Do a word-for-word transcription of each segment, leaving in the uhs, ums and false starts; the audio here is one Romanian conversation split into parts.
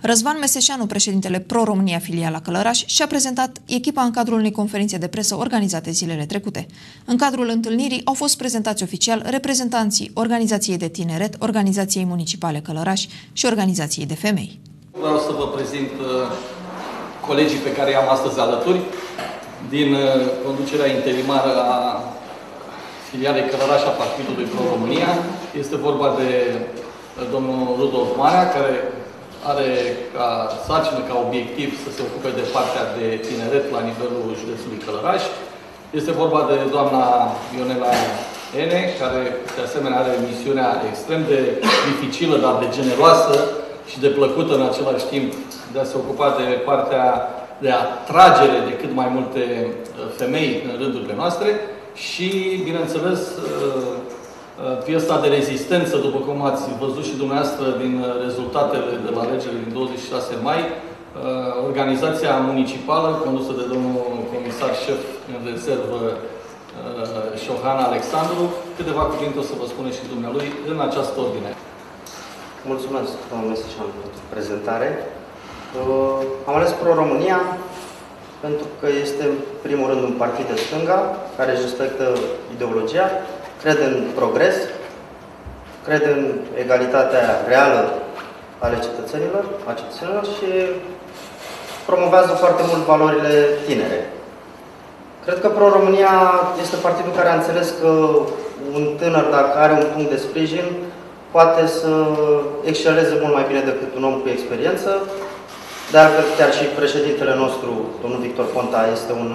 Răzvan Meseșanu, președintele Pro-România Filiala Călăraș, și-a prezentat echipa în cadrul unei conferințe de presă organizate zilele trecute. În cadrul întâlnirii au fost prezentați oficial reprezentanții Organizației de Tineret, Organizației Municipale Călăraș și Organizației de Femei. Vreau să vă prezint colegii pe care i-am astăzi alături din conducerea interimară a Filialei Călăraș a Partidului Pro-România. Este vorba de domnul Rudolf Marea, care are ca sarcină, ca obiectiv să se ocupe de partea de tineret la nivelul județului Călăraș. Este vorba de doamna Ionela Ene, care de asemenea are misiunea extrem de dificilă, dar de generoasă și de plăcută în același timp, de a se ocupa de partea de atragere de cât mai multe femei în rândurile noastre și, bineînțeles, piesa de rezistență, după cum ați văzut și dumneavoastră din rezultatele de la alegerile din douăzeci și șase mai, organizația municipală, condusă de domnul comisar șef în rezervă, Șohan Alexandru. Câteva cuvinte o să vă spune și dumnealui în această ordine. Mulțumesc, domnul Meseșanu, pentru prezentare. Am ales Pro-România pentru că este, în primul rând, un partid de stânga, care își respectă ideologia, cred în progres, cred în egalitatea reală ale cetățenilor, a cetățenilor și promovează foarte mult valorile tinere. Cred că Pro-România este partidul care a înțeles că un tânăr, dacă are un punct de sprijin, poate să exceleze mult mai bine decât un om cu experiență. Dar chiar și președintele nostru, domnul Victor Ponta, este, un,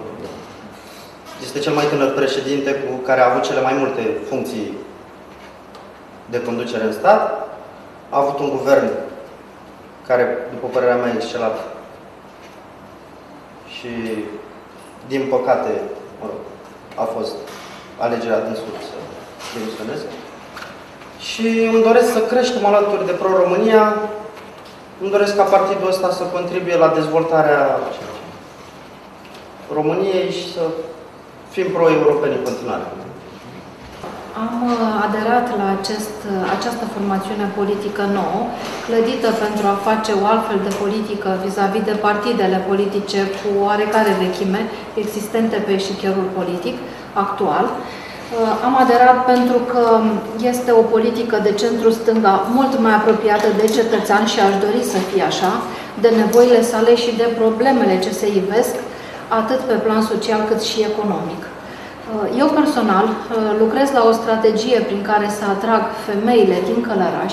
este cel mai tânăr președinte cu care a avut cele mai multe funcții de conducere în stat. A avut un guvern care, după părerea mea, a excelat și, din păcate, mă rog, a fost alegerea dânsului să demisioneze. Și îmi doresc să creștem alături de Pro-România. Îmi doresc ca partidul ăsta să contribuie la dezvoltarea României și să fim pro-europeni în continuare. Am aderat la acest, această formațiune politică nouă, clădită pentru a face o altfel de politică vis-a-vis -vis de partidele politice cu oarecare vechime existente pe eșichierul politic actual. Am aderat pentru că este o politică de centru-stânga mult mai apropiată de cetățean și aș dori să fie așa, de nevoile sale și de problemele ce se ivesc, atât pe plan social cât și economic. Eu personal lucrez la o strategie prin care să atrag femeile din Călăraș,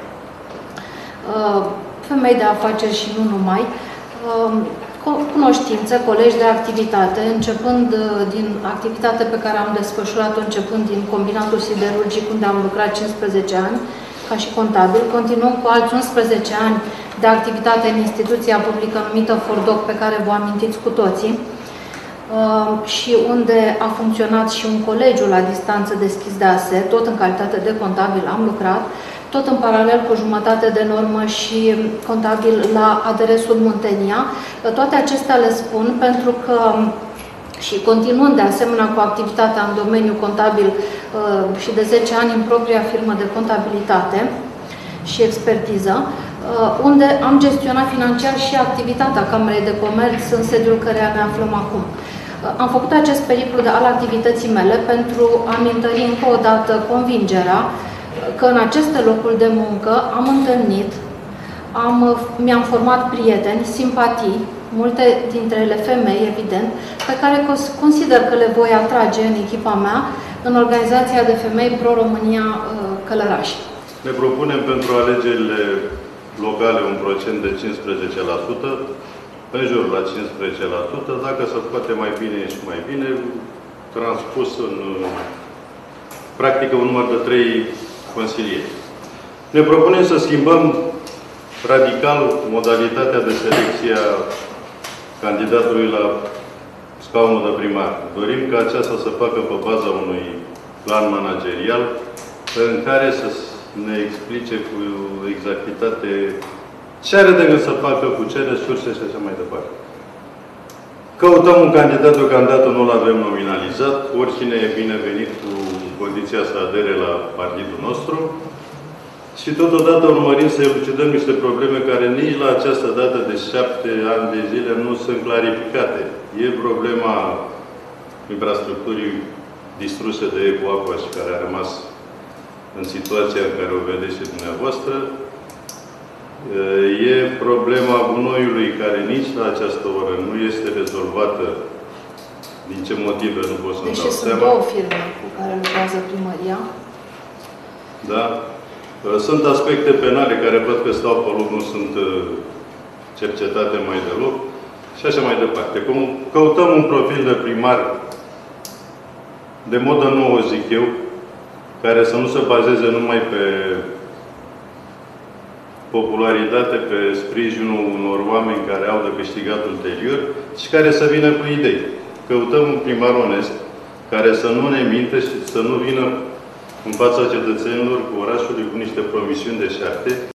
femei de afaceri și nu numai, cunoștințe, colegi de activitate, începând din activitatea pe care am desfășurat-o, începând din combinatul siderurgic, unde am lucrat cincisprezece ani, ca și contabil, continuăm cu alți unsprezece ani de activitate în instituția publică numită Fordoc, pe care vă amintiți cu toții, și unde a funcționat și un colegiu la distanță deschis de A S E, tot în calitate de contabil am lucrat, tot în paralel cu jumătate de normă și contabil la A D R Sud Muntenia. Toate acestea le spun pentru că, și continuând de asemenea cu activitatea în domeniul contabil și de zece ani în propria firmă de contabilitate și expertiză, unde am gestionat financiar și activitatea Camerei de Comerț, în sediul căreia ne aflăm acum. Am făcut acest periplu de al activității mele pentru a-mi întări încă o dată convingerea că în aceste locuri de muncă am întâlnit, am, mi-am format prieteni, simpatii, multe dintre ele femei, evident, pe care consider că le voi atrage în echipa mea, în organizația de femei Pro-România Călăraș. Ne propunem pentru alegerile locale un procent de cincisprezece la sută, în jur la cincisprezece la sută, dacă se poate mai bine și mai bine, transpus în practică un număr de trei consilieri. Ne propunem să schimbăm radical modalitatea de selecție a candidatului la scaunul de primar. Dorim ca aceasta să facă pe baza unui plan managerial în care să ne explice cu exactitate ce are de gând să facă, cu ce resurse și așa mai departe. Căutăm un candidat, deocamdată nu-l avem nominalizat. Oricine e binevenit cu condiția să adere la partidul nostru. Și totodată urmărim să elucidăm niște probleme care nici la această dată de șapte ani de zile nu sunt clarificate. E problema infrastructurii distruse de Ecoaqua și care a rămas în situația în care o vedeți și dumneavoastră. E problema gunoiului care nici la această oră nu este rezolvată. Din ce motive nu pot să-mi dau seama. Deși sunt două firme cu care lucrează primăria. Da. Sunt aspecte penale care văd că stau pe loc, nu sunt cercetate mai deloc. Și așa mai departe. Cum căutăm un profil de primar de modă nouă, zic eu, care să nu se bazeze numai pe popularitate, pe sprijinul unor oameni care au de câștigat ulterior și care să vină cu idei. Căutăm un primar onest, care să nu ne minte și să nu vină în fața cetățenilor cu orașului cu niște promisiuni deșarte.